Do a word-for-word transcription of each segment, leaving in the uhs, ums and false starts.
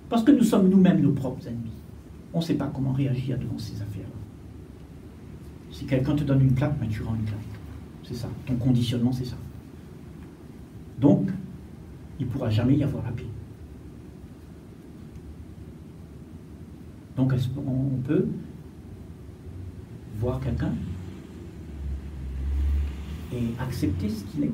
Parce que nous sommes nous-mêmes nos propres ennemis. On ne sait pas comment réagir devant ces affaires-là. Si quelqu'un te donne une claque, ben tu rends une claque. C'est ça. Ton conditionnement, c'est ça. Donc, il ne pourra jamais y avoir la paix. Donc, est-ce qu'on peut voir quelqu'un et accepter ce qu'il est,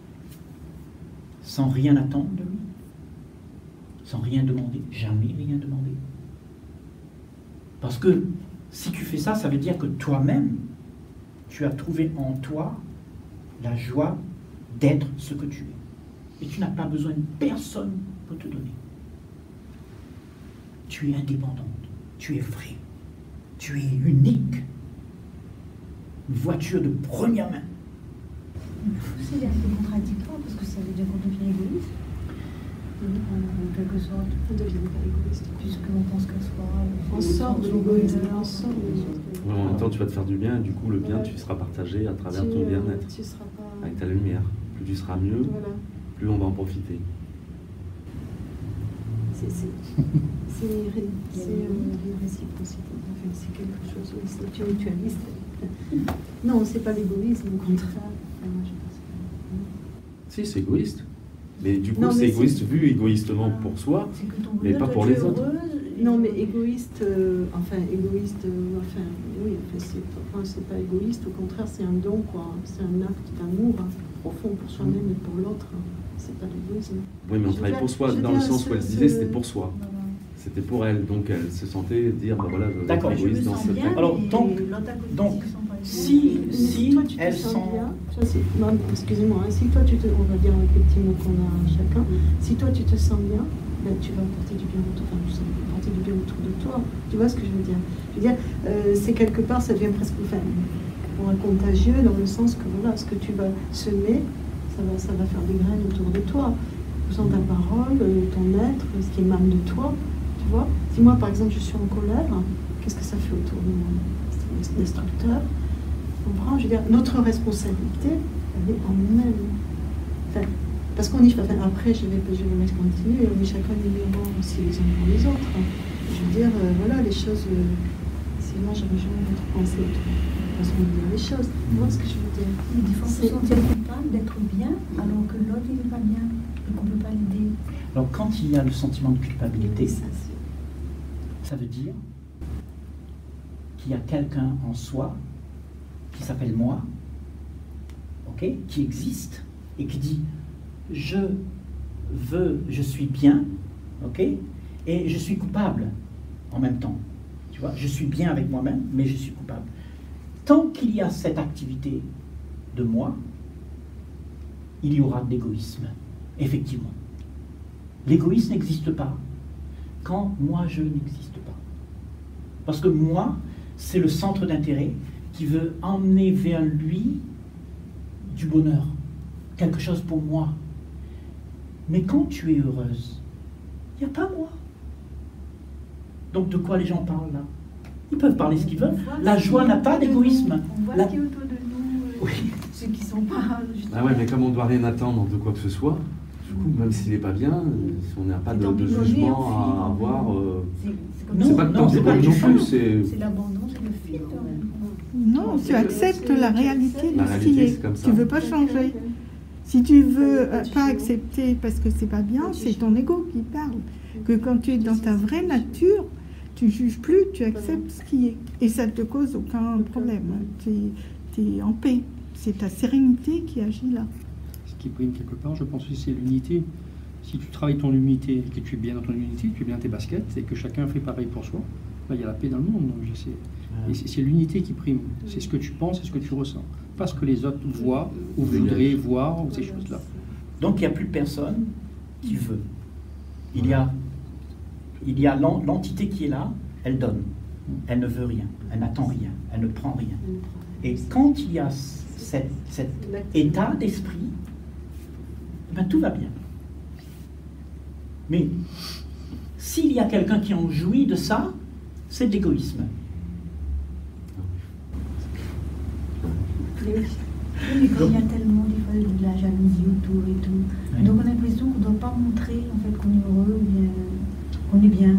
sans rien attendre de lui, sans rien demander, jamais rien demander. Parce que si tu fais ça, ça veut dire que toi-même, tu as trouvé en toi la joie d'être ce que tu es. Et tu n'as pas besoin de personne pour te donner. Tu es indépendante, tu es vrai, tu es unique. Une voiture de première main. C'est un peu contradictoire parce que ça veut dire qu'on devient égoïste. En quelque sorte, on ne devient pas égoïste. Puisqu'on pense qu'à soi, on sort de l'égoïsme. On sort de l'égoïsme. Ouais, en même temps, tu vas te faire du bien, et du coup, le bien, ouais. tu seras partagé à travers tu, ton bien-être. Tu seras pas... Avec ta lumière. Plus tu seras mieux, voilà. plus on va en profiter. C'est euh, réciprocité. Enfin, c'est quelque chose, oui, c'est mutualiste. Non, c'est pas l'égoïsme, au contraire. Si, c'est égoïste. Mais du coup, c'est égoïste si... vu égoïstement pour soi, mais pas pour les heureuse. autres. Non, mais égoïste, euh, enfin, égoïste, euh, enfin, oui, enfin, c'est enfin, pas égoïste, au contraire, c'est un don, quoi. C'est un acte d'amour hein, profond pour soi-même et pour l'autre. Hein. C'est pas l'égoïsme. Oui, mais on travaille pour soi, dans le sens où elle disait c'était pour soi. C'était pour elle, donc elle se sentait dire, bah voilà, je vais être égoïste dans cette... Alors, donc, donc si, si toi, tu elles te sens sont... bien, excusez-moi, hein, si toi, tu te, on va dire avec les petits mots qu'on a chacun, si toi, tu te sens bien, ben, tu vas apporter du bien autour, enfin, tu vas apporter du bien autour de toi. Tu vois ce que je veux dire? Je veux dire, euh, c'est quelque part, ça devient presque, enfin, pour un contagieux, dans le sens que, voilà, ce que tu vas semer, ça va, ça va faire des graines autour de toi. Dans ta parole, ton être, ce qui émane de toi. Tu vois, si moi par exemple je suis en colère, qu'est-ce que ça fait autour de moi? C'est destructeur. Tu comprends? Je veux dire, notre responsabilité, elle est en nous-mêmes. Enfin, parce qu'on y fait. Enfin, après, je vais, je vais mettre continuer, mais chacun est miroir aussi les uns pour les autres. Je veux dire, euh, voilà, les choses. Euh, sinon, je rejoins votre pensée, votre façon de dire les choses. Tu vois ce que je veux dire? Mais des fois, on se sentir coupable d'être bien, alors que l'autre, il n'est pas bien, et qu'on ne peut pas l'aider. Alors, quand il y a le sentiment de culpabilité, ça, ça veut dire qu'il y a quelqu'un en soi qui s'appelle moi, ok, qui existe et qui dit je veux, je suis bien, ok, et je suis coupable en même temps. Tu vois, je suis bien avec moi-même, mais je suis coupable. Tant qu'il y a cette activité de moi, il y aura de l'égoïsme, effectivement. L'égoïsme n'existe pas quand moi je n'existe pas. Parce que moi, c'est le centre d'intérêt qui veut emmener vers lui du bonheur, quelque chose pour moi. Mais quand tu es heureuse, il n'y a pas moi. Donc de quoi les gens parlent là? Ils peuvent parler ce qu'ils veulent. La joie n'a pas d'égoïsme. On voit La... ce qui est autour de nous, euh, oui. Ceux qui sont pas... Ah ouais, mais comme on ne doit rien attendre de quoi que ce soit, du coup, même s'il n'est pas bien, si on n'a pas de, de jugement à avoir, euh, c'est pas que tant c'est pas non plus, c'est... C'est l'abandon, c'est le filtre. Non, tu acceptes la réalité de ce qui est. Tu ne veux pas changer. Oui. Si tu veux pas accepter parce que c'est pas bien, c'est ton ego qui parle. Que quand tu es dans ta vraie nature, tu juges plus, tu acceptes ce qui est. Et ça ne te cause aucun problème. Tu es en paix. C'est ta sérénité qui agit là. Ce qui prime quelque part, je pense que c'est l'unité. Si tu travailles ton unité et que tu es bien dans ton unité, tu es bien dans tes baskets et que chacun fait pareil pour soi, là, il y a la paix dans le monde. Donc je sais. Et c'est l'unité qui prime. C'est ce que tu penses et ce que tu ressens. Pas ce que les autres voient ou voudraient voir ou ces choses-là. Donc il n'y a plus personne qui veut. Il y a, il y a l'entité qui est là, elle donne. Elle ne veut rien, elle n'attend rien, elle ne prend rien. Et quand il y a cet, cet état d'esprit, ben tout va bien. Mais s'il y a quelqu'un qui en jouit de ça, c'est de l'égoïsme. Oui, mais quand il y a tellement des fois de la jalousie autour et tout, oui. Donc on a l'impression qu'on ne doit pas montrer en fait qu'on est heureux ou bien qu'on est bien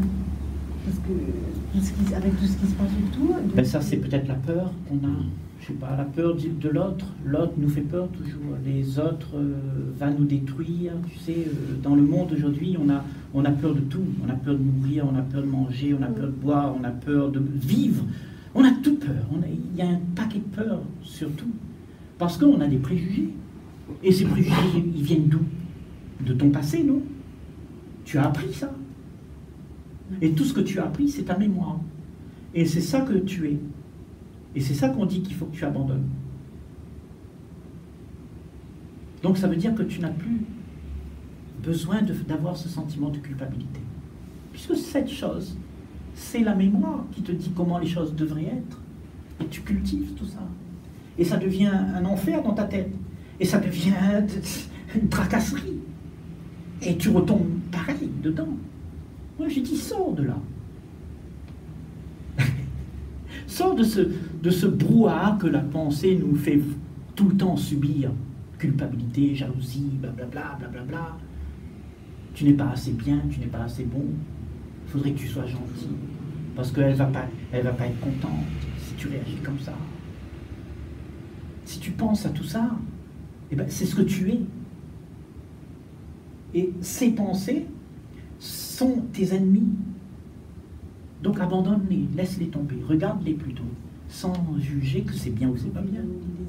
avec tout ce qui se passe autour. Ben ça, c'est peut-être la peur qu'on a. Je sais pas, la peur de, de l'autre. L'autre nous fait peur toujours. Les autres euh, va nous détruire. Tu sais, euh, dans le monde aujourd'hui, on a, on a peur de tout. On a peur de mourir, on a peur de manger, on a peur de boire, on a peur de vivre. On a toute peur. On a, il y a un paquet de peur, surtout. Parce qu'on a des préjugés. Et ces préjugés, ils viennent d'où? De ton passé, non? Tu as appris ça. Et tout ce que tu as appris, c'est ta mémoire. Et c'est ça que tu es. Et c'est ça qu'on dit qu'il faut que tu abandonnes. Donc ça veut dire que tu n'as plus besoin d'avoir ce sentiment de culpabilité. Puisque cette chose, c'est la mémoire qui te dit comment les choses devraient être. Et tu cultives tout ça. Et ça devient un enfer dans ta tête. Et ça devient une tracasserie. Et tu retombes pareil dedans. Moi j'ai dit, sors de là. Sors de ce, de ce brouhaha que la pensée nous fait tout le temps subir. Culpabilité, jalousie, blablabla, blablabla. Tu n'es pas assez bien, tu n'es pas assez bon. Il faudrait que tu sois gentil. Parce qu'elle ne va pas, elle va pas être contente si tu réagis comme ça. Si tu penses à tout ça, eh ben, c'est ce que tu es. Et ces pensées sont tes ennemis. Donc abandonne-les, laisse-les tomber, regarde-les plutôt, sans juger que c'est bien ou c'est pas bien.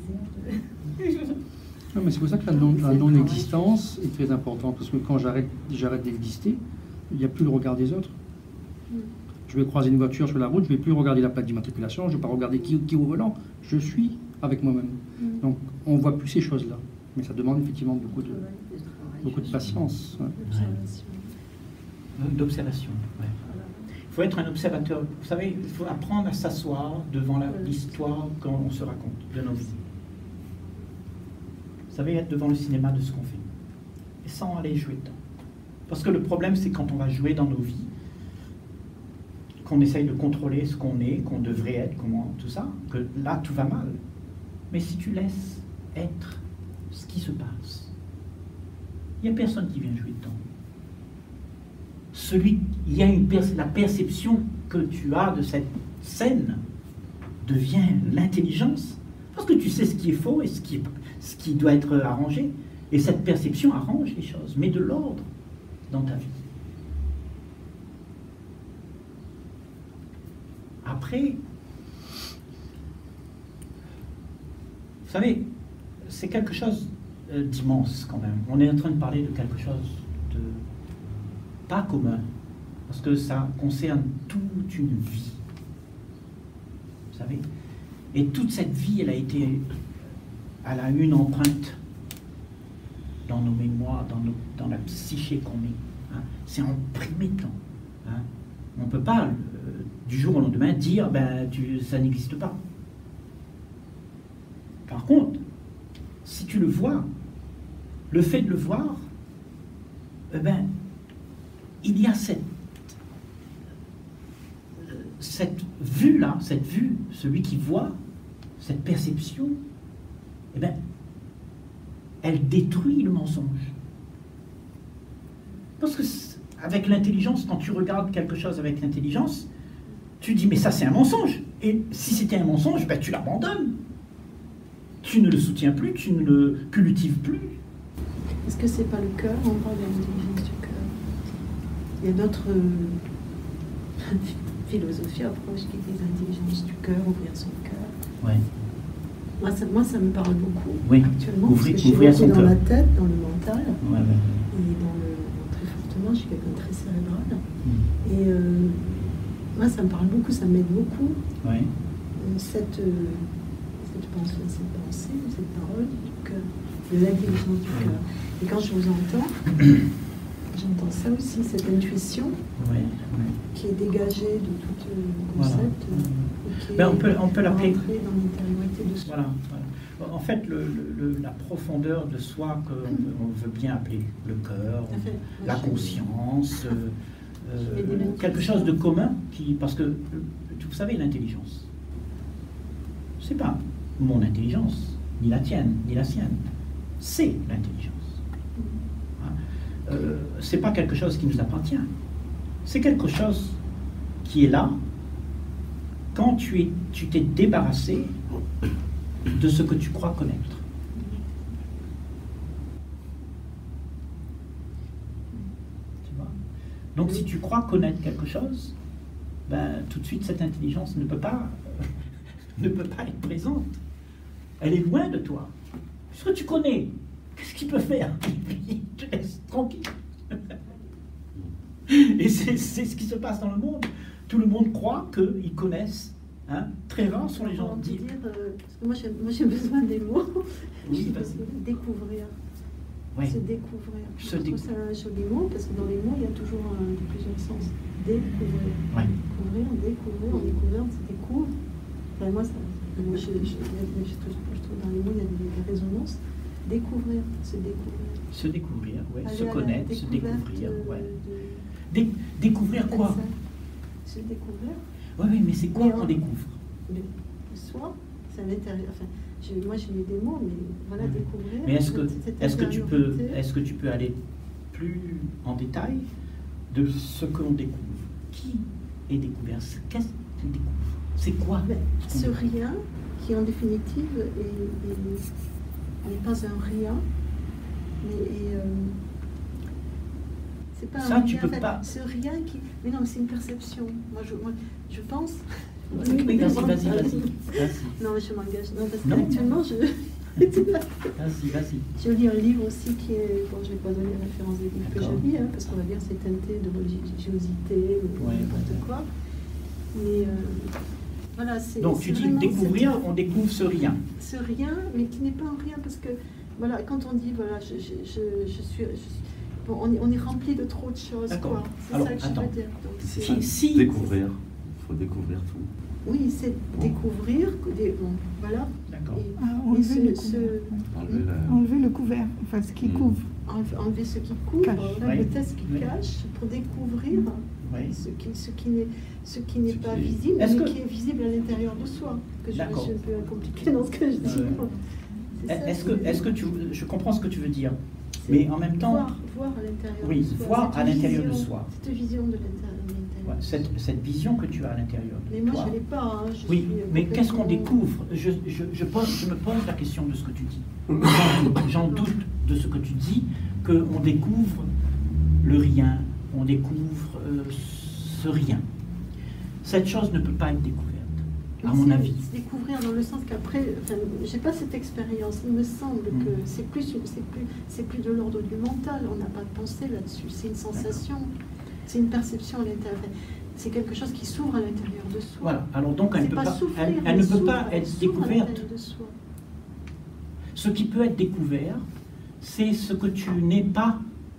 Non, mais c'est pour ça que la non- la non-existence est très importante, parce que quand j'arrête j'arrête d'exister, il n'y a plus le regard des autres. Je vais croiser une voiture sur la route, je ne vais plus regarder la plaque d'immatriculation, je ne vais pas regarder qui, qui est au volant, je suis avec moi-même. Donc on ne voit plus ces choses-là, mais ça demande effectivement beaucoup de, beaucoup de patience. Ouais. D'observation, ouais. Il faut être un observateur. Vous savez, il faut apprendre à s'asseoir devant l'histoire qu'on se raconte de nos vies. Vous savez, être devant le cinéma de ce qu'on fait. Et sans aller jouer dedans. Parce que le problème, c'est quand on va jouer dans nos vies, qu'on essaye de contrôler ce qu'on est, qu'on devrait être, comment, tout ça, que là, tout va mal. Mais si tu laisses être ce qui se passe, il n'y a personne qui vient jouer dedans. Celui, il y a une per- la perception que tu as de cette scène devient l'intelligence, parce que tu sais ce qui est faux et ce qui, est, ce qui doit être arrangé, et cette perception arrange les choses, met de l'ordre dans ta vie. Après, vous savez, c'est quelque chose euh, d'immense quand même. On est en train de parler de quelque chose de pas commun, parce que ça concerne toute une vie, vous savez. Et toute cette vie, elle a été, elle a une empreinte dans nos mémoires, dans, nos, dans la psyché qu'on est. Hein. C'est imprimé dedans. Hein. On ne peut pas, euh, du jour au lendemain, dire ben, tu, ça n'existe pas. Par contre, si tu le vois, le fait de le voir, eh ben, il y a cette, cette vue-là, cette vue, celui qui voit, cette perception, eh bien, elle détruit le mensonge. Parce que avec l'intelligence, quand tu regardes quelque chose avec l'intelligence, tu dis, mais ça c'est un mensonge. Et si c'était un mensonge, ben, tu l'abandonnes. Tu ne le soutiens plus, tu ne le cultives plus. Est-ce que c'est pas le cœur? On parle de l'intelligence du cœur. Il y a d'autres euh, philosophies, approches qui disent l'intelligence du cœur, ouvrir son cœur. Ouais. Moi ça, moi, ça me parle beaucoup Oui. actuellement, Ouvrir, parce que je suis ouvrir son beaucoup dans cœur. la tête, dans le mental, Ouais, ouais. et dans le, très fortement, je suis quelqu'un de très cérébral. Mm. Et euh, moi, ça me parle beaucoup, ça m'aide beaucoup. Ouais. Euh, cette, euh, cette pensée, cette pensée, cette parole du cœur, de l'intelligence du cœur. Et quand je vous entends, j'entends ça aussi, cette intuition Ouais, ouais. qui est dégagée de tout euh, Voilà. concept. euh, et qui Ben, est on peut, on peut l'appeler. rentrée dans l'intériorité de soi. Voilà, voilà. En fait, le, le- la profondeur de soi qu'on on veut bien appeler le cœur, Tout à fait. la Moi, je- conscience, euh, Je mets des euh, lettres. quelque chose de commun, qui, parce que, euh, vous savez, l'intelligence, c'est pas mon intelligence, ni la tienne, ni la sienne, c'est l'intelligence. Hein. Euh, c'est pas quelque chose qui nous appartient, c'est quelque chose qui est là, quand tu es, tu t'es débarrassé de ce que tu crois connaître. Tu vois? Donc si tu crois connaître quelque chose, ben, tout de suite cette intelligence ne peut pas, ne peut pas être présente. Elle est loin de toi. Ce que tu connais, qu'est-ce qu'il peut faire? Il te laisse tranquille. Et c'est ce qui se passe dans le monde. Tout le monde croit qu'ils connaissent. Hein? Très rares sont les gens qui disent. Euh, parce que moi j'ai besoin des mots. Oui, découvrir. Oui. Se découvrir. Se Je trouve ça un joli mot parce que dans les mots il y a toujours un, plusieurs sens. Découvrir. Oui. Découvrir, découvrir, on découvre, on se découvre. Enfin, moi, ça, moi je, je, je, je, trouve, je trouve dans les mots il y a des, des résonances. Découvrir, se découvrir. Se découvrir, oui. Se Aller connaître, se découvrir. De, ouais. de, Dé découvrir quoi? Se découvrir. Oui, oui, mais c'est quoi qu'on découvre? Le soi, c'est à l'intérieur. Enfin, je, moi j'ai mis des mots, mais voilà, oui. Découvrir. Mais est-ce que, est-ce que tu peux, est-ce que tu peux aller plus en détail de ce que l'on découvre? Qui est découvert? Qu'est-ce qu'on découvre? C'est quoi? Ben, ce rien qui, en définitive, n'est pas un rien, mais est, euh, c'est pas ça, un tu rien, peux en fait, pas. Ce rien qui. Mais non, c'est une perception. Moi, je, moi, je pense. Oui, mais vas-y, vas-y, vas-y. Non, mais je m'engage. Non, parce qu'actuellement, je. Vas-y, vas-y. Je lis un livre aussi qui est. Bon, je ne vais pas donner la référence des livres que je lis, hein, parce qu'on va dire que c'est teinté de religiosité ou ouais, n'importe ouais. quoi. Mais. Euh, Voilà, donc tu dis découvrir, on découvre ce rien. Ce rien, mais qui n'est pas un rien, parce que voilà, quand on dit voilà, je, je, je, je suis, je suis bon, on, est, on est rempli de trop de choses. C'est ça que je attends. veux dire. Donc, si, si, découvrir, il faut découvrir tout. Oui, c'est bon. Découvrir, des, bon, voilà. D'accord. Ah, enlever, le ce... enlever, la... enlever le couvert, enfin ce qui mmh. couvre. Enlever, enlever ce qui couvre, oui. peut-être ce qui oui. cache, pour découvrir oui. ce qui, ce qui n'est ce qui n'est pas qui... visible, mais que... qui est visible à l'intérieur de soi. Que je, je suis un peu compliqué dans ce que je dis. Euh, Est-ce que, est-ce que tu, je comprends ce que tu veux dire, mais en même temps, voir, voir à l'intérieur oui, de soi. voir à l'intérieur de soi. Cette vision de l'intérieur. Ouais, cette, cette vision que tu as à l'intérieur de mais moi, toi. je ne l'ai pas. Hein, je oui, suis mais qu'est-ce qu'on découvre? je, je, je, pose, je me pose la question de ce que tu dis. J'en doute de ce que tu dis, qu'on découvre le rien, on découvre euh, ce rien. Cette chose ne peut pas être découverte, à mon avis. Découvrir dans le sens qu'après, enfin, j'ai pas cette expérience. Il me semble mmh. que c'est plus, c'est plus, c'est plus de l'ordre du mental. On n'a pas de pensée là-dessus. C'est une sensation, c'est une perception à l'intérieur. C'est quelque chose qui s'ouvre à l'intérieur de soi. Voilà. Alors donc elle, peut pas pas, souffrir, elle, elle ne peut pas elle être découverte. De soi. Ce qui peut être découvert, c'est ce que tu n'es pas.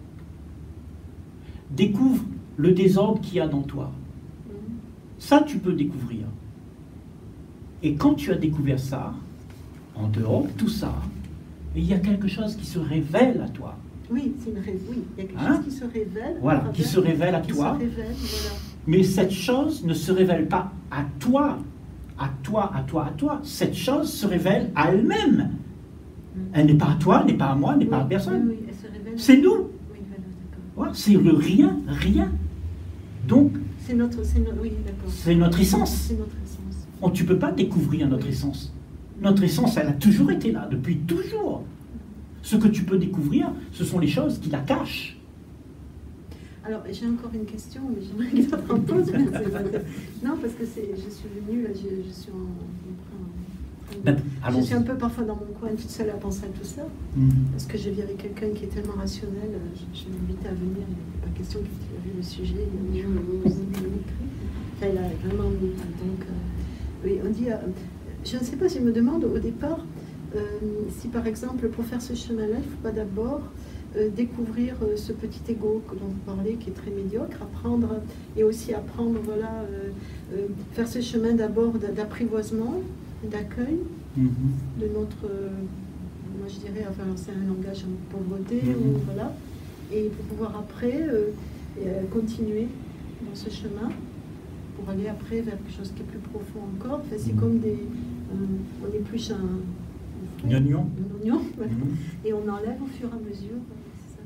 Découvre le désordre qu'il y a dans toi. Ça, tu peux découvrir. Et quand tu as découvert ça, en dehors de tout ça, il y a quelque chose qui se révèle à toi. Oui, c'est une rêve, oui. Il y a quelque hein? chose qui se révèle. Voilà, qui se révèle à qui toi. Se révèle, voilà. Mais cette chose ne se révèle pas à toi, à toi, à toi, à toi. Cette chose se révèle à elle-même. Mm. Elle n'est pas à toi, n'est pas à moi, n'est oui, pas à personne. Oui, oui, c'est nous. Oui, voilà, c'est le rien, rien. Donc, c'est notre, no oui, c'est notre essence. C'est notre essence. On, tu ne peux pas découvrir notre oui. essence. Notre essence, elle a toujours été là, depuis toujours. Ce que tu peux découvrir, ce sont les choses qui la cachent. Alors, j'ai encore une question, mais j'aimerais que ça en pose. Non, parce que je suis venue, là, je, je suis en... en, en ben, je suis un peu parfois dans mon coin, toute seule à penser à tout ça. Mm. Parce que je vis avec quelqu'un qui est tellement rationnel, je, je l'invite à venir, il n'était pas question qu'il ait vu le sujet, il a enfin, il a vraiment mis. Donc, euh, oui, on dit... Euh, je ne sais pas, je me demande au départ, euh, si par exemple, pour faire ce chemin-là, il ne faut pas d'abord... Euh, découvrir euh, ce petit ego dont vous parlez, qui est très médiocre, apprendre, et aussi apprendre, voilà, euh, euh, faire ce chemin d'abord d'apprivoisement, d'accueil mm-hmm. de notre, euh, moi je dirais, enfin c'est un langage en pauvreté, mm-hmm. ou, voilà, et pour pouvoir après euh, et, euh, continuer dans ce chemin, pour aller après vers quelque chose qui est plus profond encore. Enfin, c'est mm-hmm. comme des, euh, on épluche un Un oignon. Un oignon, voilà. Mmh. Et on enlève au fur et à mesure.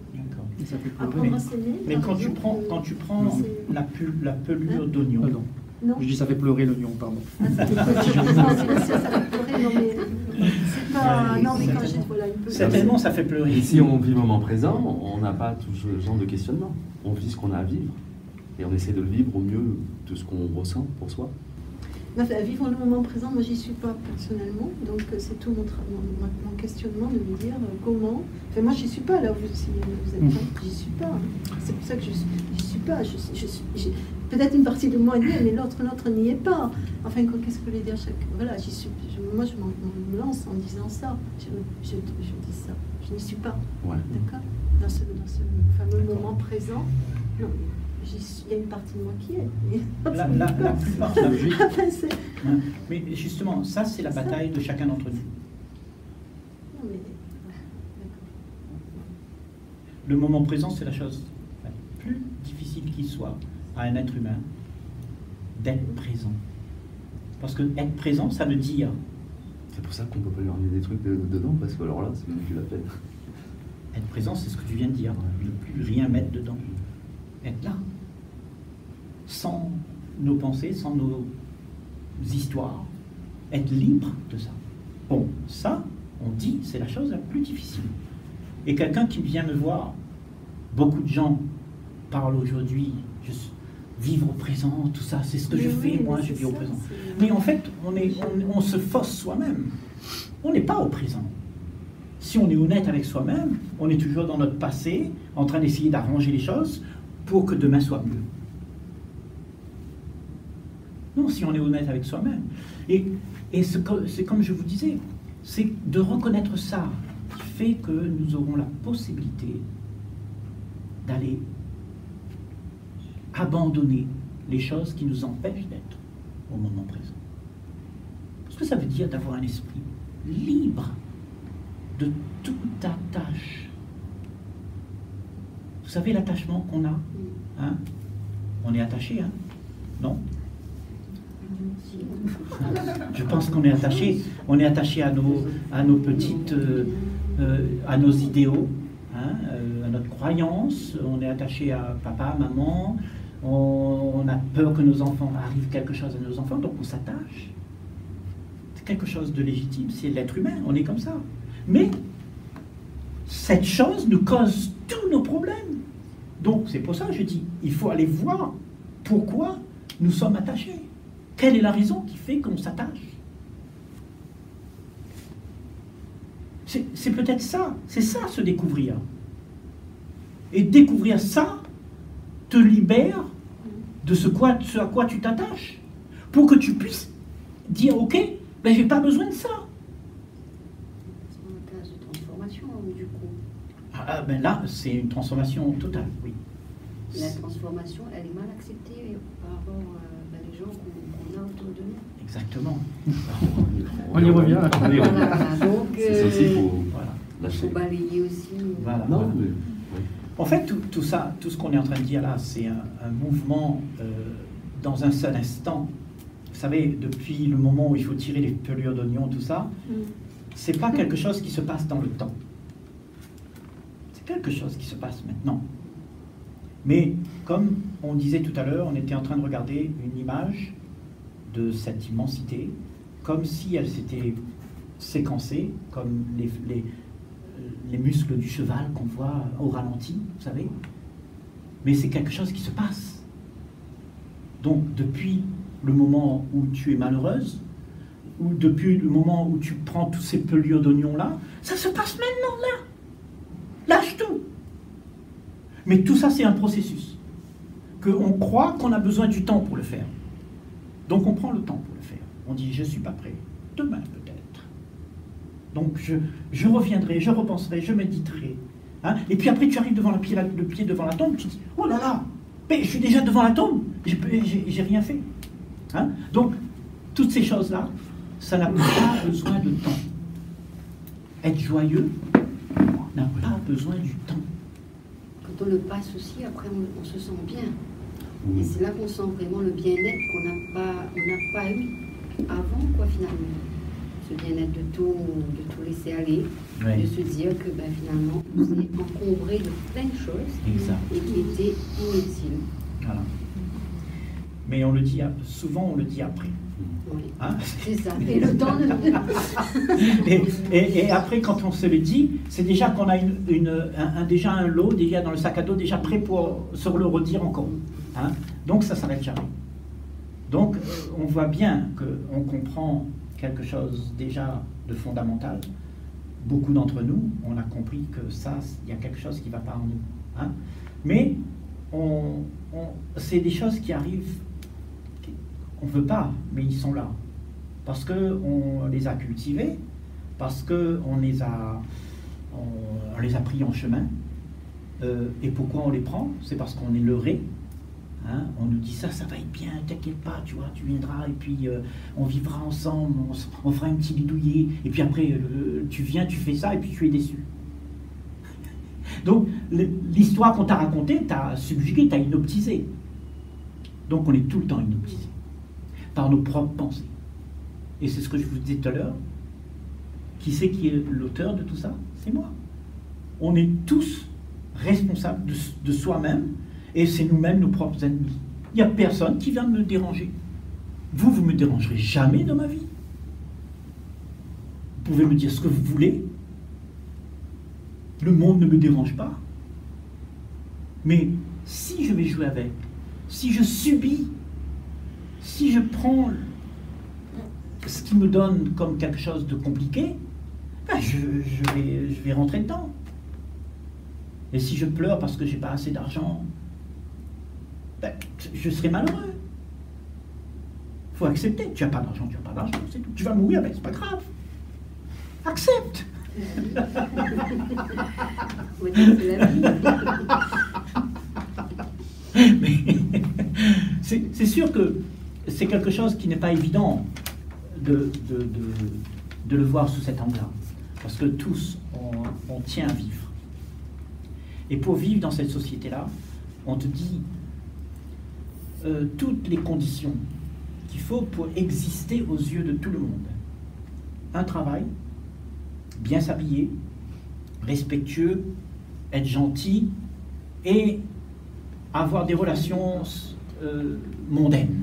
D'accord. Apprendre à s'aimer. Mais quand tu prends, quand tu prends la, pu, la pelure hein? d'oignon, Non. Je dis ça fait pleurer l'oignon, pardon. Ah, ça fait pleurer, non, mais ça, ça fait pleurer, non mais c'est pas... Non mais quand j'ai... Voilà, une peu... Certainement, ça fait pleurer. Et si on vit le moment présent, on n'a pas tout ce genre de questionnement. On vit ce qu'on a à vivre. Et on essaie de le vivre au mieux de ce qu'on ressent pour soi. Vivre le moment présent, moi j'y suis pas personnellement, donc c'est tout mon, mon, mon questionnement de me dire euh, comment. Enfin, moi j'y suis pas là où vous, si vous êtes, hein, j'y suis pas. C'est pour ça que je j'y suis pas. Je, je, je, peut-être une partie de moi y est, mais l'autre l'autre n'y est pas. Enfin, qu'est-ce que je voulais dire chaque. Voilà, j'y suis. Je, moi je me lance en disant ça. Je, je, je dis ça. Je n'y suis pas. Ouais. D'accord. Dans ce, dans ce fameux moment présent. Non. Il y a une partie de moi qui est. La, la, la plupart de la vie. Hein, mais justement, ça, c'est la bataille de chacun d'entre nous. Non, mais... Le moment présent, c'est la chose la plus difficile qu'il soit à un être humain d'être présent. Parce que être présent, ça veut dire. C'est pour ça qu'on ne peut pas lui ramener des trucs de, de, dedans, parce que alors là, c'est plus la peine. Être présent, c'est ce que tu viens de dire. Ne plus rien mettre dedans. Être là. Sans nos pensées, sans nos histoires, être libre de ça. Bon, ça, on dit, c'est la chose la plus difficile. Et quelqu'un qui vient me voir, beaucoup de gens parlent aujourd'hui, vivre au présent, tout ça, c'est ce que mais je oui, fais, moi, je vis ça, au présent. Mais en fait, on, est, on, on se fausse soi-même. On n'est pas au présent. Si on est honnête avec soi-même, on est toujours dans notre passé, en train d'essayer d'arranger les choses pour que demain soit mieux. Non, si on est honnête avec soi-même. Et, et c'est comme je vous disais, c'est de reconnaître ça qui fait que nous aurons la possibilité d'aller abandonner les choses qui nous empêchent d'être au moment présent. Parce que ça veut dire d'avoir un esprit libre de toute attache. Vous savez l'attachement qu'on a, hein? On est attaché, hein? Non? Je pense qu'on est attaché, on est attaché à nos, à nos petites, euh, euh, à nos idéaux, hein, euh, à notre croyance, on est attaché à papa, maman, on, on a peur que nos enfants arrive quelque chose à nos enfants, donc on s'attache. C'est quelque chose de légitime, c'est l'être humain, on est comme ça. Mais cette chose nous cause tous nos problèmes. Donc c'est pour ça que je dis, il faut aller voir pourquoi nous sommes attachés. Quelle est la raison qui fait qu'on s'attache? C'est peut-être ça, c'est ça se découvrir. Et découvrir ça te libère de ce, quoi, ce à quoi tu t'attaches, pour que tu puisses dire, ok, ben j'ai pas besoin de ça. C'est un cas de transformation, du coup. Ah, ben là, c'est une transformation totale, oui. La transformation, elle est mal acceptée par rapport à ben, les gens qu'on a autour de nous. Exactement. On y revient. Voilà, donc, c'est ça aussi, il faut, voilà. lâcher. faut balayer aussi. Voilà. Non, voilà. mais, oui. En fait, tout, tout ça, tout ce qu'on est en train de dire là, c'est un, un mouvement euh, dans un seul instant. Vous savez, depuis le moment où il faut tirer les pelures d'oignon, tout ça, mm. c'est pas quelque chose qui se passe dans le temps. C'est quelque chose qui se passe maintenant. Mais comme on disait tout à l'heure, on était en train de regarder une image de cette immensité, comme si elle s'était séquencée, comme les, les, les muscles du cheval qu'on voit au ralenti, vous savez. Mais c'est quelque chose qui se passe. Donc depuis le moment où tu es malheureuse, ou depuis le moment où tu prends tous ces pelures d'oignons-là, ça se passe maintenant, là. Lâche tout. Mais tout ça, c'est un processus. Qu'on croit qu'on a besoin du temps pour le faire. Donc on prend le temps pour le faire. On dit, je ne suis pas prêt. Demain, peut-être. Donc je, je reviendrai, je repenserai, je méditerai. Hein? Et puis après, tu arrives devant le pied, le pied devant la tombe, tu dis, oh là là, mais je suis déjà devant la tombe, j'ai rien fait. Hein? Donc, toutes ces choses-là, ça n'a pas besoin de temps. Être joyeux n'a pas besoin du temps. Quand on le passe aussi, après on, on se sent bien. Mmh. Et c'est là qu'on sent vraiment le bien-être qu'on n'a pas, on n'a pas eu avant, quoi, finalement. Ce bien-être de tout, de tout laisser aller, oui. De se dire que ben, finalement, on s'est encombré de plein de choses exact. Et qui étaient inutiles. Voilà. mais on le dit, souvent on le dit après. Oui, hein? C'est ça. Et le temps de... et, et, et après, quand on se le dit, c'est déjà qu'on a une, une, un, un, déjà un lot déjà dans le sac à dos, déjà prêt pour se le redire encore. Hein? Donc ça s'arrête jamais. Donc euh, on voit bien qu'on comprend quelque chose déjà de fondamental. Beaucoup d'entre nous, on a compris que ça, il y a quelque chose qui ne va pas en nous. Hein? Mais on, on, c'est des choses qui arrivent, on ne veut pas, mais ils sont là. Parce qu'on les a cultivés, parce qu'on les a, on, on les a pris en chemin. Euh, et pourquoi on les prend? C'est parce qu'on est leurré. Hein? On nous dit ça, ça va être bien, t'inquiète pas, tu vois, tu viendras, et puis euh, on vivra ensemble, on, on fera un petit bidouillé, et puis après, euh, tu viens, tu fais ça, et puis tu es déçu. Donc, l'histoire qu'on t'a racontée, t'as subjugué, t'as inoptisé. Donc, on est tout le temps inoptisé par nos propres pensées. Et c'est ce que je vous disais tout à l'heure. Qui c'est qui est l'auteur de tout ça? C'est moi. On est tous responsables de, de soi-même, et c'est nous-mêmes nos propres ennemis. Il n'y a personne qui vient me déranger. Vous, vous ne me dérangerez jamais dans ma vie. Vous pouvez me dire ce que vous voulez. Le monde ne me dérange pas. Mais si je vais jouer avec, si je subis, si je prends ce qui me donne comme quelque chose de compliqué, ben je, je, vais, je vais rentrer dedans. Et si je pleure parce que je n'ai pas assez d'argent, ben, je serai malheureux. Il faut accepter. Tu n'as pas d'argent, tu n'as pas d'argent, c'est tout. Tu vas mourir, ben, c'est pas grave. Accepte. C'est sûr que c'est quelque chose qui n'est pas évident de, de, de, de le voir sous cet angle-là. Parce que tous, on, on tient à vivre. Et pour vivre dans cette société-là, on te dit euh, toutes les conditions qu'il faut pour exister aux yeux de tout le monde. Un travail, bien s'habiller, respectueux, être gentil et avoir des relations euh, mondaines.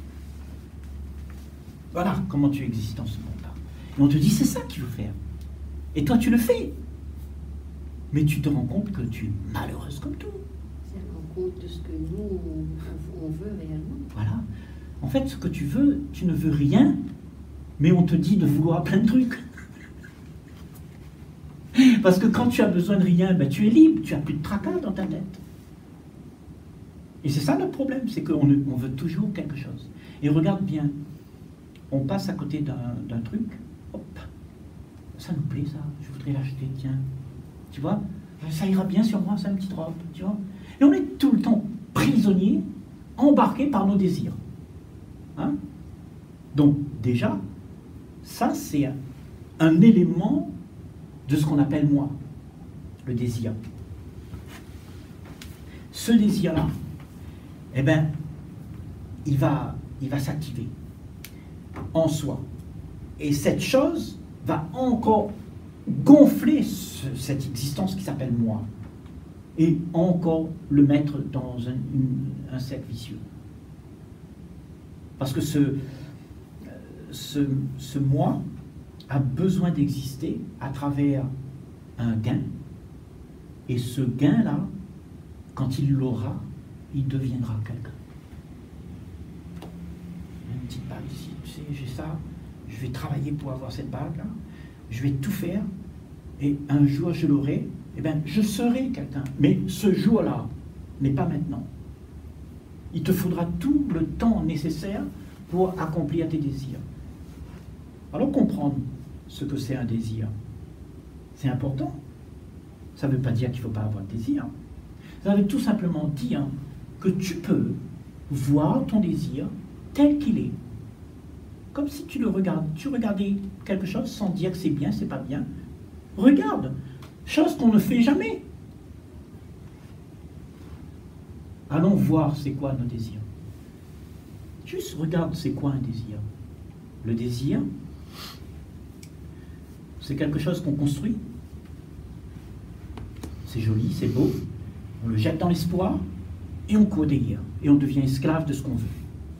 Voilà comment tu existes dans ce monde-là. Et on te dit c'est ça qu'il faut faire. Et toi tu le fais. Mais tu te rends compte que tu es malheureuse comme tout. C'est rend compte de ce que nous on, on veut réellement. Voilà. En fait, ce que tu veux, tu ne veux rien, mais on te dit de vouloir plein de trucs. Parce que quand tu as besoin de rien, ben, tu es libre, tu n'as plus de tracas dans ta tête. Et c'est ça notre problème, c'est qu'on on veut toujours quelque chose. Et regarde bien, on passe à côté d'un truc, hop, ça nous plaît ça, je voudrais l'acheter, tiens. Tu vois, ça ira bien sur moi, c'est une petite robe, tu vois. Et on est tout le temps prisonnier, embarqué par nos désirs. Hein? Donc déjà, ça c'est un, un élément de ce qu'on appelle moi, le désir. Ce désir-là, eh bien, il va, il va s'activer en soi. Et cette chose va encore gonfler ce, cette existence qui s'appelle moi. Et encore le mettre dans un, une, un cercle vicieux. Parce que ce, ce, ce moi a besoin d'exister à travers un gain. Et ce gain-là, quand il l'aura, il deviendra quelqu'un. Une petite bague ici, tu sais, j'ai ça, je vais travailler pour avoir cette bague-là, je vais tout faire, et un jour je l'aurai, et bien je serai quelqu'un. Mais ce jour-là n'est pas maintenant. Il te faudra tout le temps nécessaire pour accomplir tes désirs. Alors comprendre ce que c'est un désir, c'est important. Ça ne veut pas dire qu'il ne faut pas avoir de désir. Ça veut tout simplement dire que tu peux voir ton désir tel qu'il est. Comme si tu le regardes, tu regardais quelque chose sans dire que c'est bien, c'est pas bien. Regarde, chose qu'on ne fait jamais. Allons voir c'est quoi nos désirs. Juste regarde c'est quoi un désir. Le désir, c'est quelque chose qu'on construit. C'est joli, c'est beau. On le jette dans l'espoir et on court derrière. Et on devient esclave de ce qu'on veut.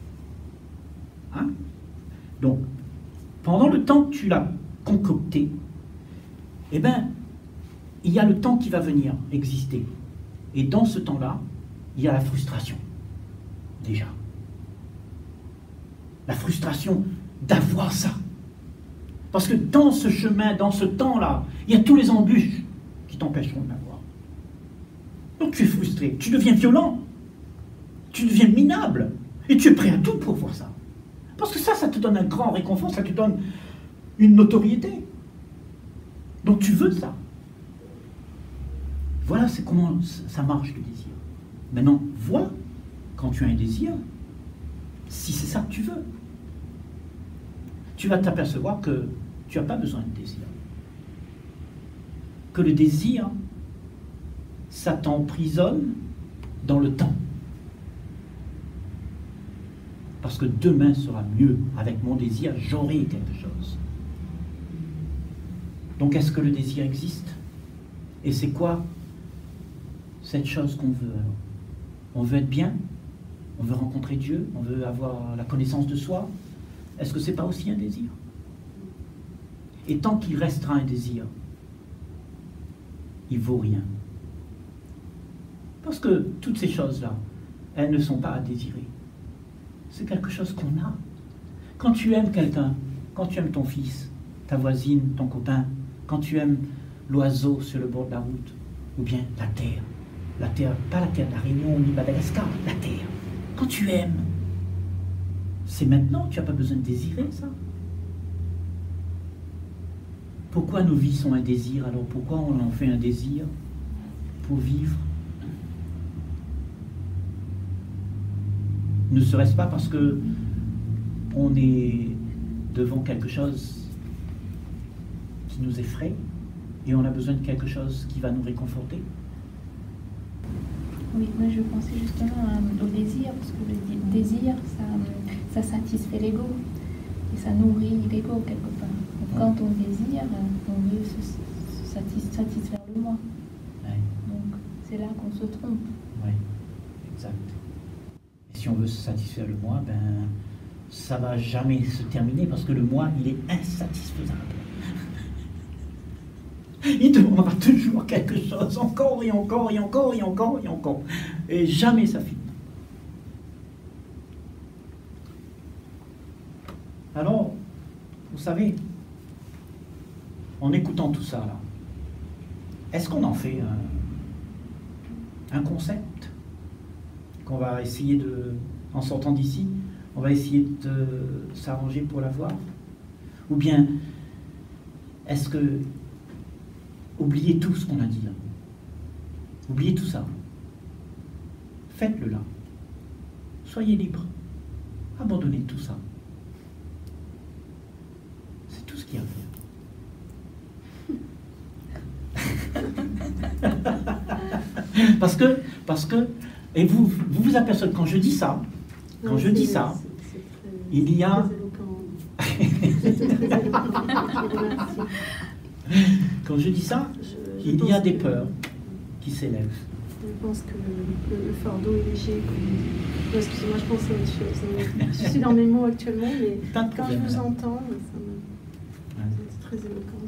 Hein? Donc, pendant le temps que tu l'as concocté, eh bien, il y a le temps qui va venir exister. Et dans ce temps-là, il y a la frustration, déjà. La frustration d'avoir ça. Parce que dans ce chemin, dans ce temps-là, il y a tous les embûches qui t'empêcheront de l'avoir. Donc tu es frustré, tu deviens violent, tu deviens minable, et tu es prêt à tout pour voir ça. Parce que ça, ça te donne un grand réconfort, ça te donne une notoriété. Donc tu veux ça. Voilà, c'est comment ça marche le désir. Maintenant, vois, quand tu as un désir, si c'est ça que tu veux. Tu vas t'apercevoir que tu n'as pas besoin de désir. Que le désir, ça t'emprisonne dans le temps. Parce que demain sera mieux. Avec mon désir, j'aurai quelque chose. Donc est-ce que le désir existe? Et c'est quoi cette chose qu'on veut alors? On veut être bien? On veut rencontrer Dieu? On veut avoir la connaissance de soi? Est-ce que ce n'est pas aussi un désir? Et tant qu'il restera un désir, il ne vaut rien. Parce que toutes ces choses-là, elles ne sont pas à désirer. C'est quelque chose qu'on a. Quand tu aimes quelqu'un, quand tu aimes ton fils, ta voisine, ton copain, quand tu aimes l'oiseau sur le bord de la route, ou bien la terre, la terre, pas la terre de la Réunion ni Madagascar, la terre, quand tu aimes, c'est maintenant, tu n'as pas besoin de désirer ça. Pourquoi nos vies sont un désir? Alors pourquoi on en fait un désir pour vivre? Ne serait-ce pas parce que on est devant quelque chose qui nous effraie et on a besoin de quelque chose qui va nous réconforter? Oui, moi je pensais justement au désir, parce que le désir, ça, ça satisfait l'ego, et ça nourrit l'ego quelque part. Donc, quand on désire, on veut se, se satis, satisfaire le moi. Ouais. Donc c'est là qu'on se trompe. Oui, exact. Et si on veut se satisfaire le moi, ben, ça ne va jamais se terminer, parce que le moi, il est insatisfaisable. Il demandera toujours quelque chose, encore et encore et encore et encore et encore. Et jamais ça finit. Alors, vous savez, en écoutant tout ça, là, est-ce qu'on en fait un, un concept qu'on va essayer de, en sortant d'ici, on va essayer de s'arranger pour l'avoir? Ou bien, est-ce que oubliez tout ce qu'on a dit là. Oubliez tout ça. Faites-le là. Soyez libre. Abandonnez tout ça. C'est tout ce qu'il y a à faire. parce que, parce que, et vous, vous vous apercevez, quand je dis ça, quand non, je dis ça, c'est, c'est très, il y a... Quand je dis ça, je, je il y a des peurs qui s'élèvent. Je pense que le, le fardeau est léger. Comme... Excusez-moi, je pense à autre chose. Je suis dans mes mots actuellement, mais quand je vous là. entends, ça me... ouais. C'est très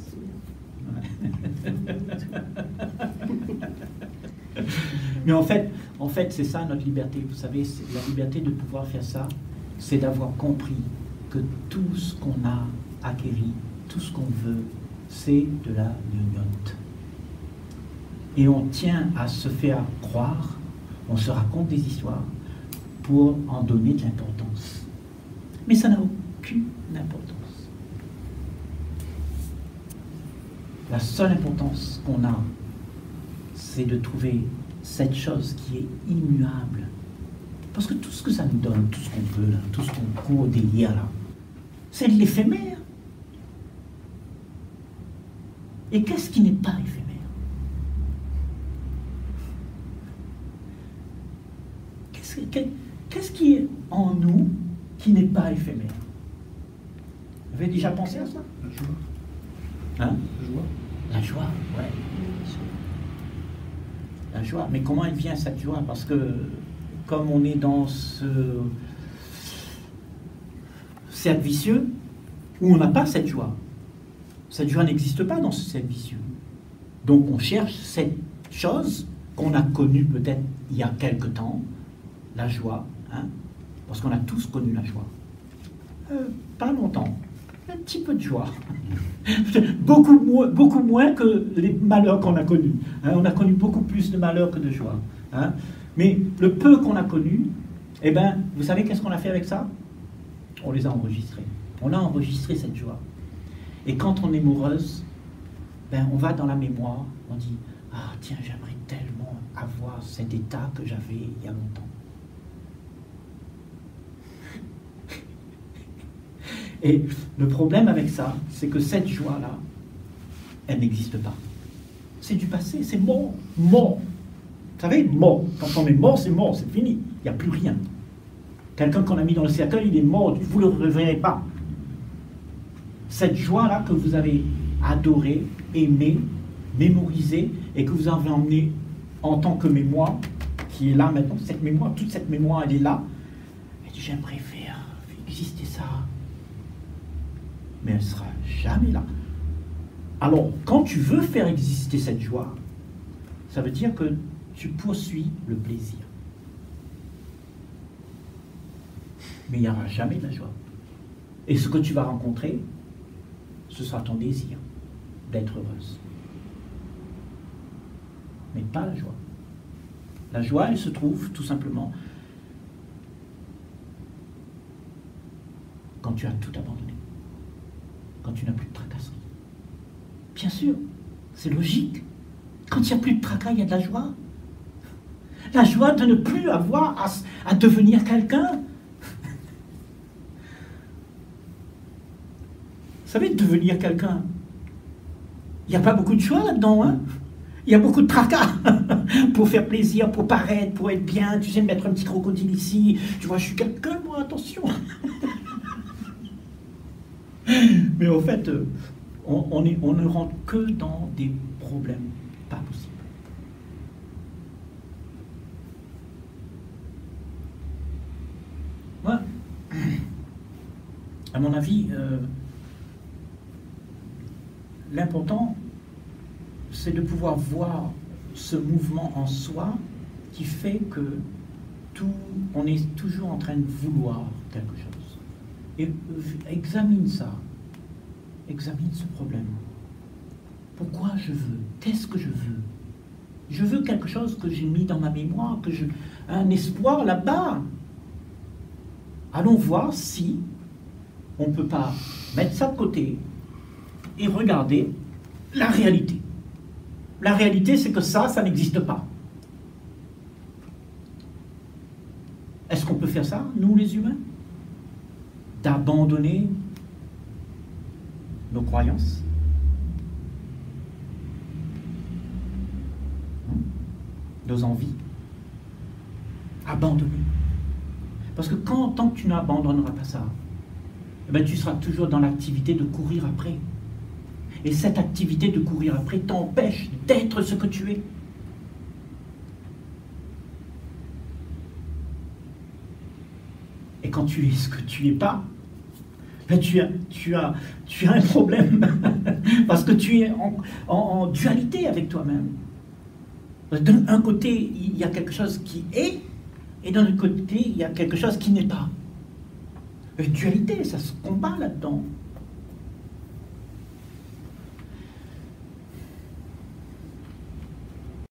éloquent. Ouais. Mais en fait, en fait c'est ça notre liberté. Vous savez, la liberté de pouvoir faire ça, c'est d'avoir compris que tout ce qu'on a acquéri, tout ce qu'on veut, c'est de la gnognotte. Et on tient à se faire croire, on se raconte des histoires pour en donner de l'importance. Mais ça n'a aucune importance. La seule importance qu'on a, c'est de trouver cette chose qui est immuable. Parce que tout ce que ça nous donne, tout ce qu'on veut, là, tout ce qu'on court au délire, là, c'est de l'éphémère. Et qu'est-ce qui n'est pas éphémère? Qu'est-ce, qu'est-ce qui est en nous qui n'est pas éphémère? Vous avez déjà pensé à ça? La joie. Hein? La joie. La joie, ouais. La joie. Mais comment elle vient cette joie? Parce que comme on est dans ce... cercle vicieux où on n'a pas cette joie. Cette joie n'existe pas dans ce cercle vicieux. Donc on cherche cette chose qu'on a connue peut-être il y a quelque temps, la joie, hein, parce qu'on a tous connu la joie. Euh, pas longtemps, un petit peu de joie. beaucoup, moins, beaucoup moins que les malheurs qu'on a connus. Hein. On a connu beaucoup plus de malheurs que de joie. Hein. Mais le peu qu'on a connu, eh ben, vous savez qu'est-ce qu'on a fait avec ça? On les a enregistrés. On a enregistré cette joie. Et quand on est amoureuse, ben, on va dans la mémoire, on dit « Ah, tiens, j'aimerais tellement avoir cet état que j'avais il y a longtemps. » Et le problème avec ça, c'est que cette joie-là, elle n'existe pas. C'est du passé, c'est mort, mort. Vous savez, mort. Quand on est mort, c'est mort, c'est fini. Il n'y a plus rien. Quelqu'un qu'on a mis dans le cercueil, il est mort, vous ne le reverrez pas. Cette joie-là que vous avez adorée, aimée, mémorisée, et que vous avez emmenée en tant que mémoire, qui est là maintenant, cette mémoire, toute cette mémoire, elle est là. Elle dit, j'aimerais faire exister ça. Mais elle ne sera jamais là. Alors, quand tu veux faire exister cette joie, ça veut dire que tu poursuis le plaisir. Mais il n'y aura jamais de la joie. Et ce que tu vas rencontrer, ce sera ton désir d'être heureuse. Mais pas la joie. La joie, elle se trouve tout simplement quand tu as tout abandonné. Quand tu n'as plus de tracasserie. Bien sûr, c'est logique. Quand il n'y a plus de tracas, il y a de la joie. La joie de ne plus avoir à, à devenir quelqu'un. Vous savez, devenir quelqu'un, il n'y a pas beaucoup de choix là-dedans, hein. Il y a beaucoup de tracas pour faire plaisir, pour paraître, pour être bien. Tu sais, mettre un petit crocodile ici. Tu vois, je suis quelqu'un, moi, attention. Mais en fait, on, on, est, on ne rentre que dans des problèmes pas possibles. Moi, à mon avis, euh, l'important, c'est de pouvoir voir ce mouvement en soi qui fait que tout, on est toujours en train de vouloir quelque chose. Et examine ça, examine ce problème. Pourquoi je veux? Qu'est-ce que je veux? Je veux quelque chose que j'ai mis dans ma mémoire, que je, un espoir là-bas. Allons voir si on ne peut pas mettre ça de côté et regarder la réalité. La réalité, c'est que ça, ça n'existe pas. Est-ce qu'on peut faire ça, nous les humains? D'abandonner nos croyances, nos envies, abandonner. Parce que quand, tant que tu n'abandonneras pas ça, eh bien, tu seras toujours dans l'activité de courir après. Et cette activité de courir après t'empêche d'être ce que tu es. Et quand tu es ce que tu n'es pas, ben tu, as, tu, as, tu as un problème. Parce que tu es en, en, en dualité avec toi-même. D'un côté, il y a quelque chose qui est, et d'un autre côté, il y a quelque chose qui n'est pas. Une dualité, ça se combat là-dedans.